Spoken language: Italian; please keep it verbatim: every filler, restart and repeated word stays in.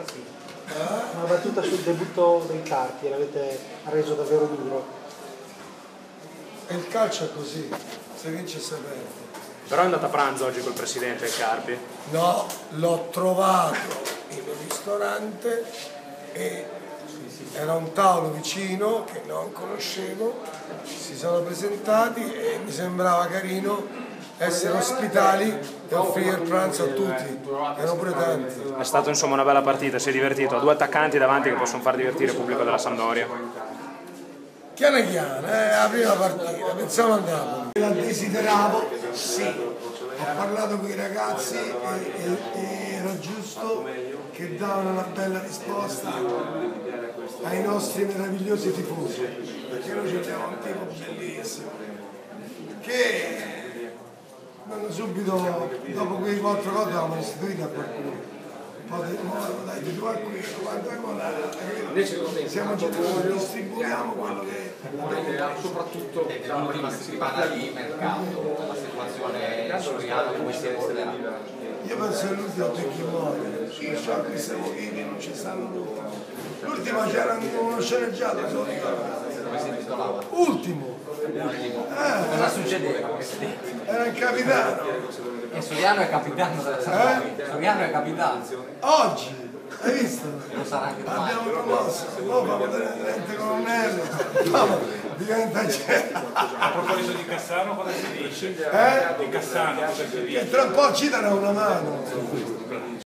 Una battuta sul debutto del Carpi, l'avete reso davvero duro. E il calcio è così, se vince si perde. Però è andata a pranzo oggi col presidente del Carpi? No, l'ho trovato in un ristorante e era un tavolo vicino che non conoscevo, si sono presentati e mi sembrava carino essere ospitali e offrire il pranzo a tutti, erano pure tanti. È stata insomma una bella partita, si è divertito, ha due attaccanti davanti che possono far divertire il pubblico della Sampdoria. Chiana chiana, eh, la prima partita, pensavo a Napoli. La desideravo, sì, ho parlato con i ragazzi e, e, e era giusto che davano una bella risposta ai nostri meravigliosi tifosi, perché noi abbiamo un tipo bellissimo, che hanno subito, dopo quei quattro gol, avevamo restituito a qualcuno. Poi dai, ti trovi qui, guarda come siamo giocatori, distribuiamo quello che... Soprattutto prima si parla di mercato, la situazione storiana come si evolverà. Io penso che l'ultimo c'è chi muore, io so che siamo vivi, non ci stanno l'ultimo. L'ultimo c'era uno sceneggiato, se lo ricordo. Come si intitolava? Ultimo. Ultimo. Eh, Cosa succedeva? era il capitano. E Soriano è capitano della Sampdoria. Soriano è capitano. Oggi, hai visto? Lo sarà anche domani. Abbiamo promosso, poi fa tenente colonnello, diventa c'è. A proposito di Cassano, cosa si dice? Eh? Di Cassano, cosa si dice? Che tra un po' ci darà una mano.